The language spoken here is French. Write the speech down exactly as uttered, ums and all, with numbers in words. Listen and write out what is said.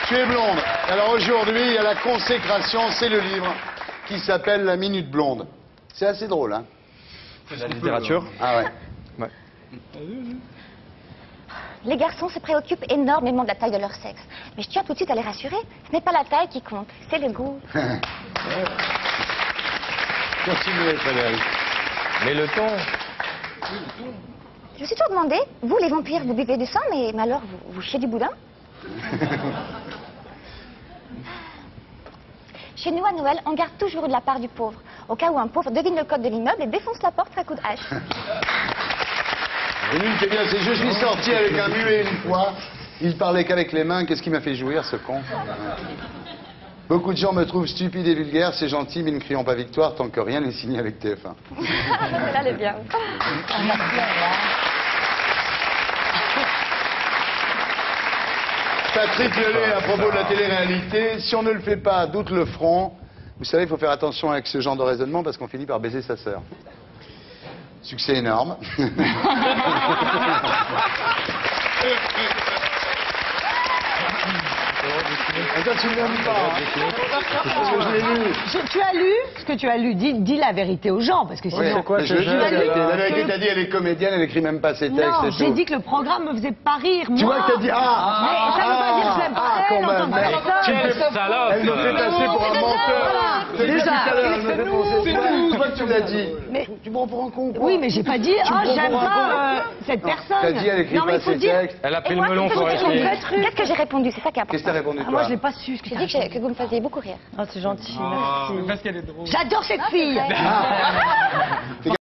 Tu es blonde. Alors aujourd'hui, il y a la consécration, c'est le livre qui s'appelle La Minute Blonde. C'est assez drôle, hein? C'est la littérature. Ah ouais. Ouais. Les garçons se préoccupent énormément de la taille de leur sexe. Mais je tiens tout de suite à les rassurer, ce n'est pas la taille qui compte, c'est le goût. Continuez, Frédéric. Mais le ton. Je me suis toujours demandé, vous les vampires, vous buvez du sang, mais, mais alors vous, vous chiez du boudin? Chez nous, à Noël, on garde toujours de la part du pauvre, au cas où un pauvre devine le code de l'immeuble et défonce la porte à coups de hache. Et l'une qui est bien, c'est je suis sorti avec un muet une fois. Il parlait qu'avec les mains. Qu'est-ce qui m'a fait jouir, ce con? Beaucoup de gens me trouvent stupide et vulgaire. C'est gentil, mais ne crions pas victoire tant que rien n'est signé avec T F un. Là, elle est bien. Patrick Lelay, à propos de la télé-réalité, si on ne le fait pas, d'autres le feront. Vous savez, il faut faire attention avec ce genre de raisonnement parce qu'on finit par baiser sa sœur. Succès énorme. Attends, tu ne l'as lu pas, hein? Parce que je l'ai lu. Je- tu as lu ce que tu as lu. Dis, dis la vérité aux gens, parce que sinon... Oui, c'est quoi, mais ce je le dis, jeu la lu vérité. La que- vérité, t'as dit, elle est comédienne, elle écrit même pas ses textes. Non, et j'ai tout. dit que le programme me faisait pas rire, moi. Tu vois que t'as dit ah, Mais ça veut pas dire que je l'aime pas ah, elle quand en même, tant que merde. personne. Quelle salope! Elle me fait passer pour un menteur. Depuis Déjà. tout à l'heure, elle me fait penser. C'est toi que tu l'as dit. Mais- Tu me prends pour un con, quoi. Oui, mais j'ai pas dit, Tu me ah, prends j'aime pour un con. pas euh, cette personne. T'as dit, elle écrit Non, mais pas il faut ses dire... textes. Elle a pris Et le moi, melon qu'est-ce que j'ai forestier. répondu Qu'est-ce que j'ai répondu? C'est ça qui est important. Qu'est-ce que t'as répondu, Ah, toi? moi, je l'ai pas su, ce que J'ai t'as dit que, dit. que vous me faisiez beaucoup rire. Ah, c'est gentil, Ah, merci. parce qu'elle est drôle. J'adore cette fille. Ouais.